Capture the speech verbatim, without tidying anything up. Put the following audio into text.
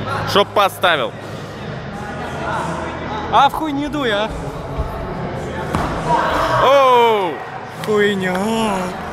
Чтоб поставил. А в хуйню дуй, а? Оу! Хуйня.